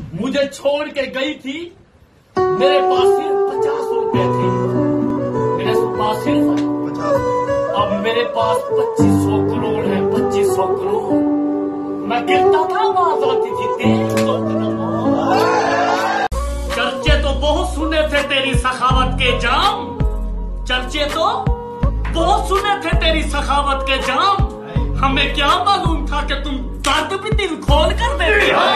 मुझे छोड़ के गई थी, मेरे पास सिर्फ 50 रुपए थे। मेरे पास सिर्फ 50। अब मेरे पास 2500 करोड़ है। 2500 करोड़। मैं गिरता था, आवाज आती थी तेज तो चर्चे तो बहुत सुने थे तेरी सखावत के जाम। चर्चे तो बहुत सुने थे तेरी सखावत के जाम। हमें क्या मालूम था कि तुम दर्द भी दिल खोल कर देते हो।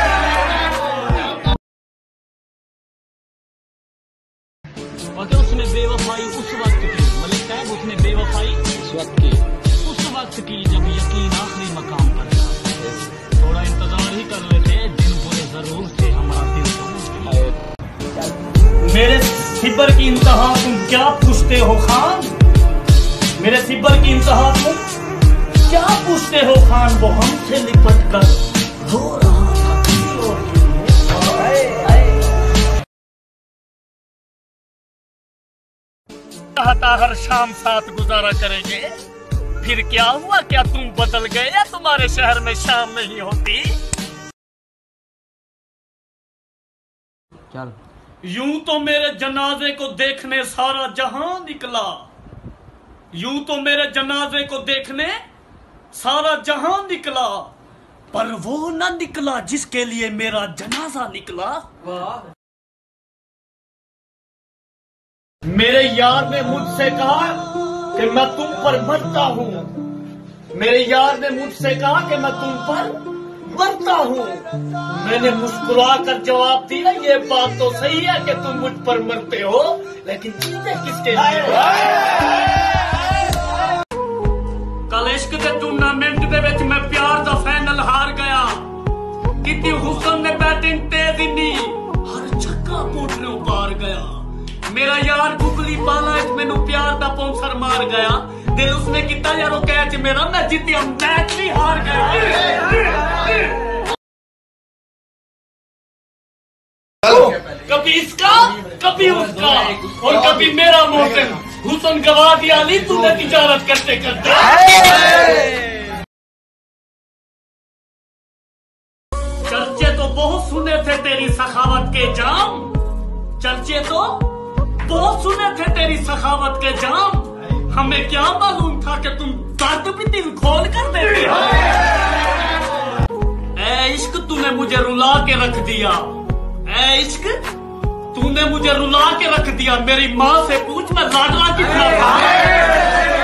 मगर उसने बेवफाई उस वक्त की, मलिक साहब उसने बेवफाई उस वक्त की जब यकीन आखिरी मकाम पर था। थोड़ा इंतजार ही कर लेते, दिन बुरे जरूर थे, हमारा दिल तो मेरे सिबर की इंतहा तुम क्या पूछते हो खान। मेरे सिबर की इंतहा तुम क्या पूछते हो खान। वो हमसे लिपट कर रो रहा था किसी और के लिए। कहता हर शाम साथ गुजारा करेंगे, फिर क्या हुआ, क्या तुम बदल गए या तुम्हारे शहर में शाम नहीं होती। चल यूं तो मेरे जनाजे को देखने सारा जहां निकला। यूं तो मेरे जनाजे को देखने सारा जहां निकला, पर वो न निकला जिसके लिए मेरा जनाजा निकला। मेरे यार ने मुझसे कहा कि मैं तुम पर मरता हूं। मेरे यार ने मुझसे कहा कि मैं तुम पर मरता हूं। मैंने मुस्कुरा कर जवाब दिया, ये बात तो सही है कि तुम मुझ पर मरते हो, लेकिन जीते किसके लिए। कल इश्क के टूर्नामेंट दे विच मैं प्यार दा फाइनल हार गया। कितनी हुस्न ने बैटिंग तेज इन्नी, हर छक्का कोटने पार गया। मेरा यार गुगली पाला मैनू प्यार दा पौंसर मार गया। दिल उसने किता यारो कैच मेरा, मैं जीतिया मैच भी हार गया। कभी इसका कभी उसका और कभी मेरा मौसम। हुसन गवा दिया ली तूने तिजारत करते करते। चर्चे तो बहुत सुने थे तेरी सखावत के जाम। चर्चे तो बहुत सुने थे तेरी सखावत के जाम। हमें क्या मालूम था कि तुम दर्द भी दिल खोल कर देते हो। ऐ इश्क तूने मुझे रुला के रख दिया। ऐ इश्क तूने मुझे रुला के रख दिया। मेरी माँ से पूछ मैं लाडला कितना था।